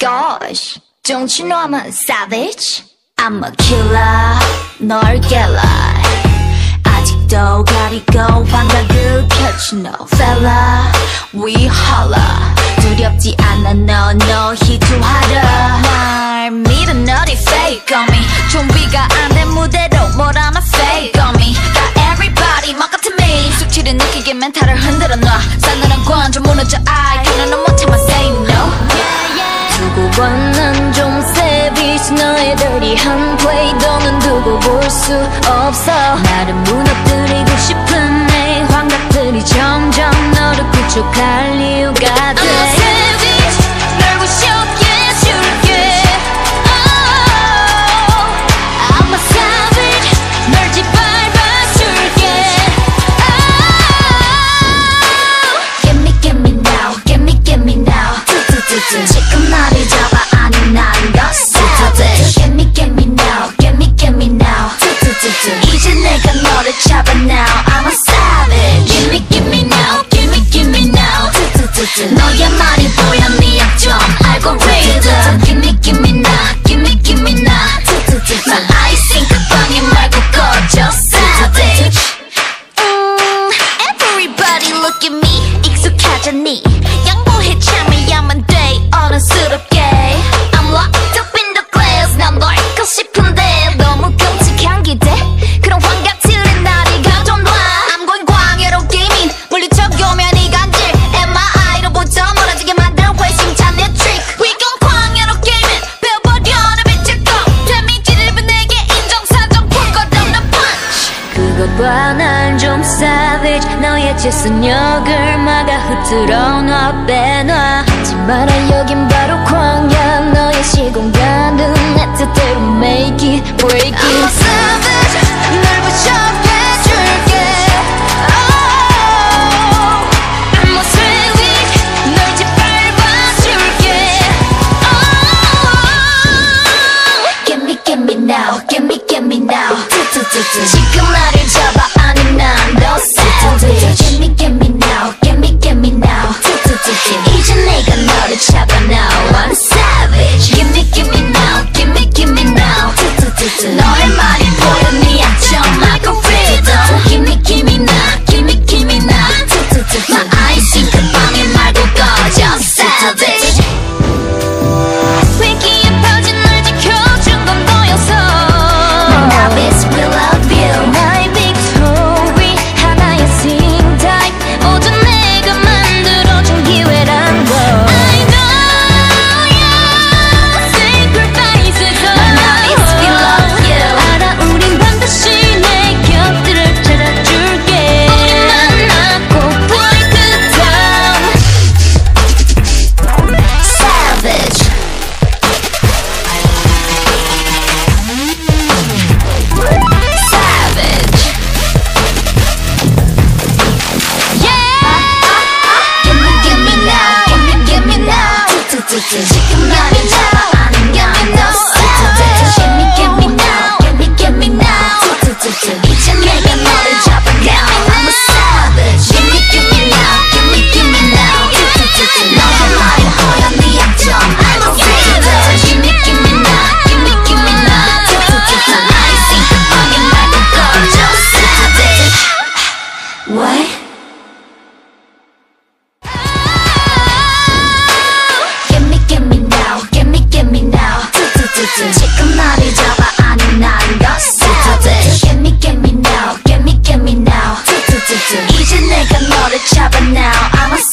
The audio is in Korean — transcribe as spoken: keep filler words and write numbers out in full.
gosh, don't you know I'm a savage? I'm a killer, 널 깰라. 아직도 가리고 환각을 펼치 no fella. We holla. 두렵지 않아 no no 희투하라. 날 믿어 너리 fake on me. 준비가 안 된 무대로 뭘 하나 fake on me. Got everybody 막 같은 me. 숙취를 느끼게 멘탈을 흔들어 놔. 싸늘한 관점 무너져 I can't 못 참아 say no. 두고 봐 난 좀 savage. 너의 dirty한 play 너는 두고 볼 수 없어. 나를 무너뜨리고 싶은 내 환각들이 점점 너를 구축할 이유가 돼. I'm a savage 널 부셔게 해줄게. oh, I'm a savage 널 짓밟아줄게. oh, Get me get me now get me get me now. 지금 나를 잡아 아니 난 더 savage. Get me get me now get me get me now. 이제 내가 너를 잡아 now. I'm a savage. Give me give me now give me give me now. 너의 말이 보여 네 약점 알고리즘. Give me give me now give me give me now. 난 아이싱 그 방에 말고 꺼져 savage. 음, Everybody look at me 익숙하잖니. 양보해 참여야만 돼 어른스럽게. I'm locked up in the glass 난 널 잊고 싶은데 너무 끔찍한 기대. 그런 환각들의 나를 가져놔. I'm going 광야로 게이밍 물리쳐오면 이 간질 엠아이로부터 멀어지게 만든 회심찬 내 트릭. We gon' 광야로 게이밍 배워버려 내 빛을 꺼. 데미지를 분 내게 인정사정 풀거든 punch. 그거 봐 난 좀 savage. 너의 재선역을 막아 흐트러 놔 빼놔. 하지 마라 여긴 바로 광야. 너의 시공간은 내 뜻대로 make it break it. I'm a savage 널 부셔해줄게. oh, I'm a savage 널 짓밟아줄게. oh, Get me get me now get me get me now. 지금 나를 잡아 아니 난 더 savage. Get me get me now get me get me now. 이제 내가 너를 잡아 now. I'm savage. Give me give me now give me give me now. 너의 말이 보여 네 약점 알고리즘. Give me give me now give me give me now. 나 아이싱 그 방에 말고 꺼져 savage. 위기에 퍼진 널 지켜준 건 너였어. My novice will love you. 나의 victory 하나의 sing type. 모두 내가 만들어준 기회란 걸. I know your sacrifices. My novice will love you. 알아 우린 반드시 내 곁들을 찾아줄게. 우리 만나고 break it down. Savage. Savage. Yeah. Give me, give me now. Give me, give me now. 지금 나를 잡아 아는 건 너 savage. Give me, give me now. Give me, give me now. 이제 내가 너를 잡아 now. I'm a savage. Give me, give me now. Give me, give me now. 너의 말이 보여 네 약점 I'm a savage. Give me, give me now. Give me, give me now. 난 아이싱 그 방에 말고 꺼져 savage. What? Give me, give me now, give me, give me now. 지금 나를 잡아 아니 난 더 savage. Give me, give me now, give me, give me now. 이제 내가 너를 잡아 now. I'm a